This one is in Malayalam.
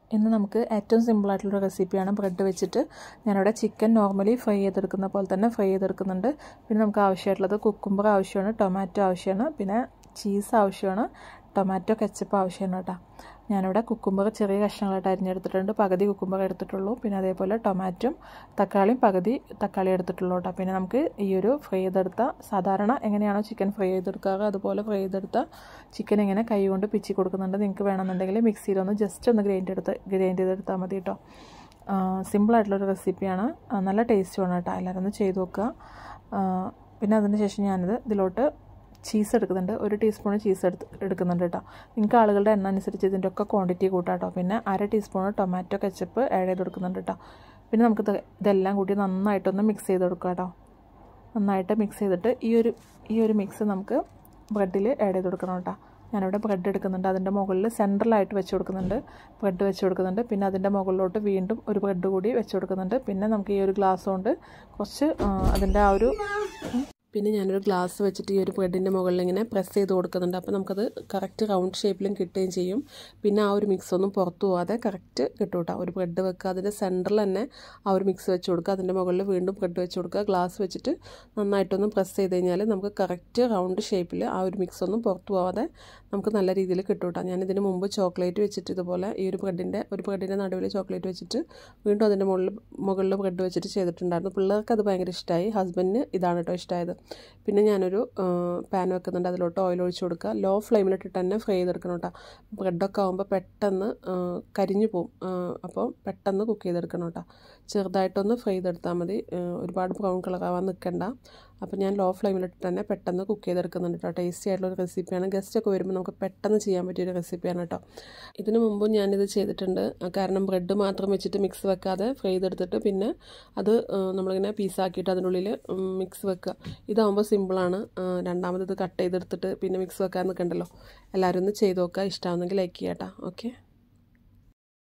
ഇന്ന് നമുക്ക് ഏറ്റവും സിമ്പിളായിട്ടുള്ള റെസിപ്പിയാണ് ബ്രെഡ് വെച്ചിട്ട് ഞാനിവിടെ ചിക്കൻ നോർമലി ഫ്രൈ ചെയ്തെടുക്കുന്ന പോലെ തന്നെ ഫ്രൈ ചെയ്തെടുക്കുന്നുണ്ട്. പിന്നെ നമുക്ക് ആവശ്യമായിട്ടുള്ളത് കുക്കുംബർ ആവശ്യമാണ്, ടൊമാറ്റോ ആവശ്യമാണ്, പിന്നെ ചീസ് ആവശ്യമാണ്, ടൊമാറ്റോ കെച്ചപ്പ് ആവശ്യമാണ് കേട്ടോ. ഞാനിവിടെ കുക്കുംബർ ചെറിയ കഷ്ണങ്ങളായിട്ട് അരിഞ്ഞെടുത്തിട്ടുണ്ട്, പകുതി കുക്കുംബർ എടുത്തിട്ടുള്ളൂ. പിന്നെ അതേപോലെ ടൊമാറ്റോയും തക്കാളിയും പകുതി തക്കാളി എടുത്തിട്ടുള്ളൂ കേട്ടോ. പിന്നെ നമുക്ക് ഈ ഒരു ഫ്രൈ ചെയ്തെടുത്ത സാധാരണ എങ്ങനെയാണോ ചിക്കൻ ഫ്രൈ ചെയ്തെടുക്കാറ് അതുപോലെ ഫ്രൈ ചെയ്തെടുത്ത ചിക്കൻ ഇങ്ങനെ കൈ കൊണ്ട് പിച്ചി കൊടുക്കുന്നുണ്ട്. നിങ്ങൾക്ക് വേണമെന്നുണ്ടെങ്കിൽ മിക്സിയിലൊന്ന് ജസ്റ്റ് ഒന്ന് ഗ്രൈൻഡ് ചെയ്തെടുത്താൽ മതി കേട്ടോ. സിമ്പിളായിട്ടുള്ളൊരു റെസിപ്പിയാണ്, നല്ല ടേസ്റ്റുമാണ് കേട്ടോ. എല്ലാവരും ഒന്ന് ചെയ്ത് നോക്കുക. പിന്നെ അതിന് ശേഷം ഞാനിത് ഇതിലോട്ട് ചീസ് എടുക്കുന്നുണ്ട്, 1 ടീസ്പൂൺ ചീസ് എടുക്കുന്നുണ്ട് കേട്ടോ. നിങ്ങൾക്ക് ആളുകളുടെ എണ്ണം അനുസരിച്ച് ഇതിൻ്റെ ഒക്കെ ക്വാണ്ടിറ്റി കൂട്ടാം കേട്ടോ. പിന്നെ 1/2 ടീസ്പൂൺ ടൊമാറ്റോ കെച്ചപ്പ് ആഡ് ചെയ്ത് കൊടുക്കുന്നുണ്ട് കേട്ടോ. പിന്നെ നമുക്ക് ഇതെല്ലാം കൂടി നന്നായിട്ടൊന്ന് മിക്സ് ചെയ്ത് കൊടുക്കുക കേട്ടോ. നന്നായിട്ട് മിക്സ് ചെയ്തിട്ട് ഈ ഒരു മിക്സ് നമുക്ക് ബ്രെഡിൽ ആഡ് ചെയ്ത് കൊടുക്കണം കേട്ടോ. ഞാനിവിടെ ബ്രെഡ് എടുക്കുന്നുണ്ട്, അതിൻ്റെ മുകളിൽ സെൻട്രലായിട്ട് വെച്ച് കൊടുക്കുന്നുണ്ട്, ബ്രെഡ് വെച്ച് കൊടുക്കുന്നുണ്ട്. പിന്നെ അതിൻ്റെ മുകളിലോട്ട് വീണ്ടും ഒരു ബ്രെഡ് കൂടി വെച്ച് കൊടുക്കുന്നുണ്ട്. പിന്നെ നമുക്ക് ഈ ഒരു ഗ്ലാസ് കൊണ്ട് കുറച്ച് അതിൻ്റെ ആ ഒരു പിന്നെ ഞാനൊരു ഗ്ലാസ് വെച്ചിട്ട് ഈ ഒരു ബ്രെഡിൻ്റെ മുകളിൽ ഇങ്ങനെ പ്രസ് ചെയ്ത് കൊടുക്കുന്നുണ്ട്. അപ്പോൾ നമുക്കത് കറക്റ്റ് റൗണ്ട് ഷേപ്പിലും കിട്ടുകയും ചെയ്യും. പിന്നെ ആ ഒരു മിക്സ് ഒന്നും പുറത്തു പോകാതെ കറക്റ്റ് കിട്ടും കേട്ടോ. ഒരു ബ്രെഡ് വെക്കുക, അതിൻ്റെ സെൻറ്ററിൽ തന്നെ ആ ഒരു മിക്സ് വെച്ച് കൊടുക്കുക, അതിൻ്റെ മുകളിൽ വീണ്ടും ബ്രെഡ് വെച്ച് കൊടുക്കുക, ഗ്ലാസ് വെച്ചിട്ട് നന്നായിട്ടൊന്ന് പ്രസ് ചെയ്ത് കഴിഞ്ഞാൽ നമുക്ക് കറക്റ്റ് റൗണ്ട് ഷേപ്പിൽ ആ ഒരു മിക്സ് ഒന്നും പുറത്തു പോകാതെ നമുക്ക് നല്ല രീതിയിൽ കിട്ടും കേട്ടോ. ഞാനിതിന് മുമ്പ് ചോക്ലേറ്റ് വെച്ചിട്ട് ഇതുപോലെ ഈ ഒരു ബ്രെഡിൻ്റെ നടുവിൽ ചോക്ലേറ്റ് വെച്ചിട്ട് വീണ്ടും അതിൻ്റെ മുകളിൽ ബ്രെഡ് വെച്ചിട്ട് ചെയ്തിട്ടുണ്ടായിരുന്നു. പിള്ളേർക്ക് അത് ഭയങ്കര ഇഷ്ടമായി, ഹസ്ബൻഡിന് ഇതാണ് കേട്ടോ ഇഷ്ടമായത്. പിന്നെ ഞാനൊരു പാൻ വെക്കുന്നുണ്ട്, അതിലോട്ട് ഓയിൽ ഒഴിച്ച് കൊടുക്കുക. ലോ ഫ്ലെയിമിലിട്ടിട്ട് തന്നെ ഫ്രൈ ചെയ്തെടുക്കണം കേട്ടോ. ബ്രെഡൊക്കെ ആകുമ്പോൾ പെട്ടെന്ന് കരിഞ്ഞു പോവും, അപ്പോൾ പെട്ടെന്ന് കുക്ക് ചെയ്തെടുക്കണം കേട്ടോ. ചെറുതായിട്ടൊന്ന് ഫ്രൈ ചെയ്തെടുത്താൽ മതി, ഒരുപാട് ബ്രൗൺ കളറാവാൻ നിൽക്കണ്ട. അപ്പോൾ ഞാൻ ലോ ഫ്ലെയിമിലിട്ട് തന്നെ പെട്ടെന്ന് കുക്ക് ചെയ്തെടുക്കുന്നുണ്ട് കേട്ടോ. ടേസ്റ്റി ആയിട്ടുള്ളൊരു റെസിപ്പിയാണ്, ഗസ്റ്റൊക്കെ വരുമ്പോൾ നമുക്ക് പെട്ടെന്ന് ചെയ്യാൻ പറ്റിയൊരു റെസിപ്പിയാണ് കേട്ടോ. ഇതിന് മുമ്പും ഞാനിത് ചെയ്തിട്ടുണ്ട്, കാരണം ബ്രെഡ് മാത്രം വെച്ചിട്ട് മിക്സ് വെക്കാതെ ഫ്രൈ ചെയ്തെടുത്തിട്ട് പിന്നെ അത് നമ്മളിങ്ങനെ പീസാക്കിയിട്ട് അതിനുള്ളിൽ മിക്സ് വെക്കുക. ഇതാകുമ്പോൾ സിമ്പിളാണ്. രണ്ടാമത് ഇത് കട്ട് ചെയ്തെടുത്തിട്ട് പിന്നെ മിക്സ് വെക്കാൻ നിൽക്കണ്ടല്ലോ. എല്ലാവരും ഒന്ന് ചെയ്ത് നോക്കുക, ഇഷ്ടമാകുന്നെങ്കിൽ ലൈക്ക് ചെയ്യാം കേട്ടോ. ഓക്കെ.